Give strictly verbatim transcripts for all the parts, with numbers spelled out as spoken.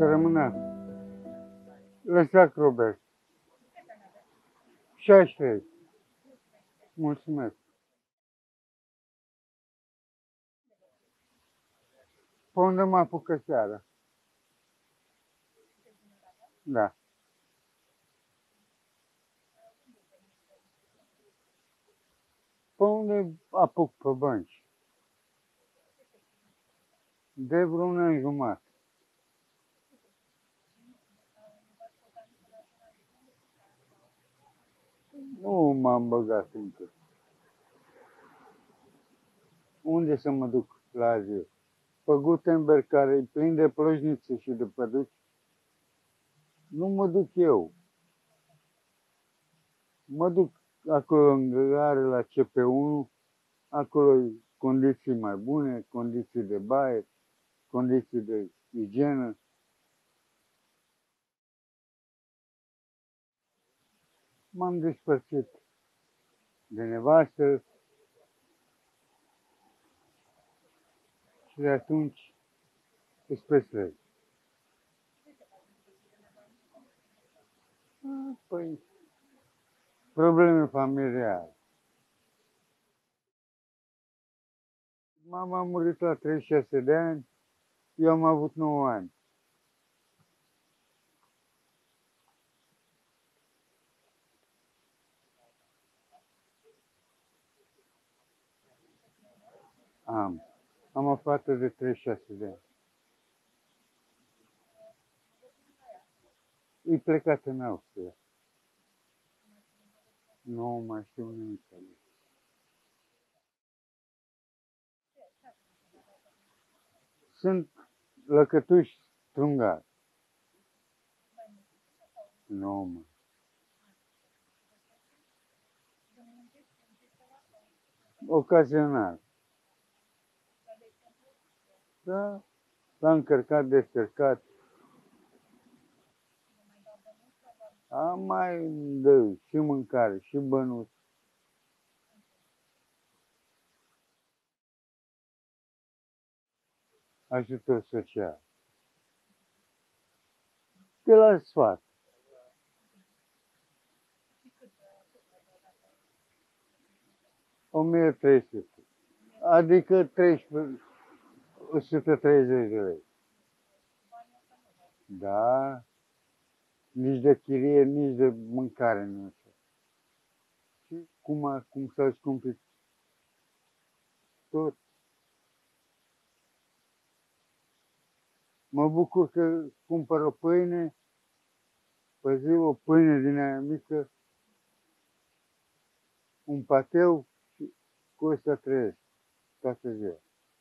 Să rămână. Lăsați, Robert. șaizeci și trei. Mulțumesc. Pe unde mă apucă seara? Da. Pe unde apuc pe bănci? De vreun an jumătate. Nu m-am băgat încă. Unde să mă duc la azil? Pe Gutenberg, care e plin de plăjnițe și de păduci? Nu mă duc eu. Mă duc acolo în gare la C P unu, acolo condiții mai bune, condiții de baie, condiții de igienă. M-am despărțit de nevastă și de atunci spre străzi. Păi, probleme familiare. Mama a murit la treizeci și șase de ani, eu am avut nouă ani. Am. Am o fată de treizeci și șase de ani. E plecat în Austria. Nu mai știu nimic. Sunt lăcătuși strungari. Nu, mă. Ocazional. Da? S-a încărcat, descărcat. Am mai dă și mâncare, și bănuți. Ajutor social. De la sfat. o mie trei sute. Adică treisprezece, o sută treizeci de lei. Da. Nici de chirie, nici de mâncare nu știu. Și cum, cum s-au scumpit tot. Mă bucur că cumpăr o pâine, pe zi o pâine din aia mică, un pateu și cu ăsta trăiesc toată ziua.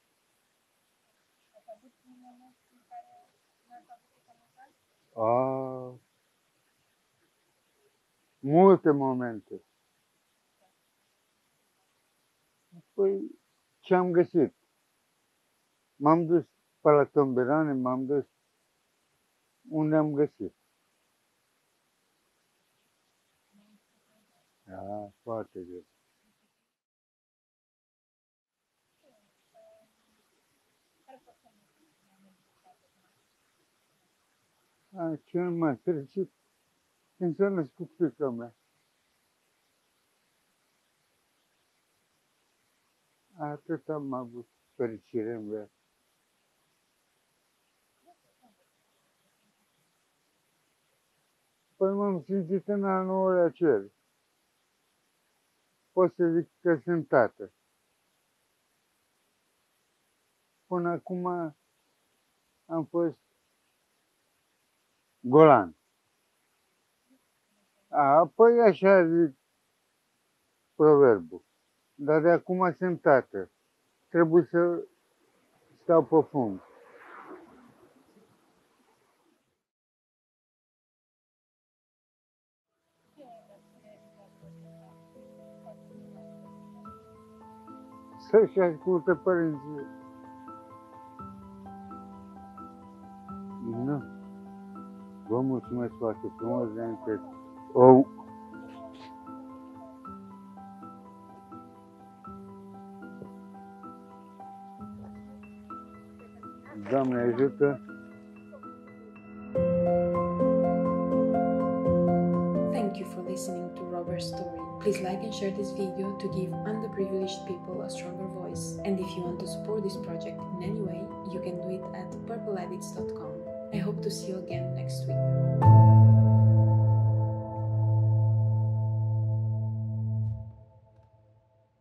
A, multe momente. Păi, ce-am găsit? M-am dus pe la Tomberane, m-am dus unde am găsit. Da, foarte greu. A, cel mai fericit când s-a născut fiica mea. Atât am avut fericire în viață. Păi m-am simțit în al nouălea cer. Pot să zic că sunt tată. Până acum am fost golan. A, păi așa zic proverbul. Dar de acum sunt tată. Trebuie să stau pe fund. Să-și asculte părinții. Nu. Vă mulțumesc foarte frumos de încât o... Doamne ajută! Robert's story. Please like and share this video to give underprivileged people a stronger voice. And if you want to support this project in any way, you can do it at purple edits dot com. I hope to see you again next week.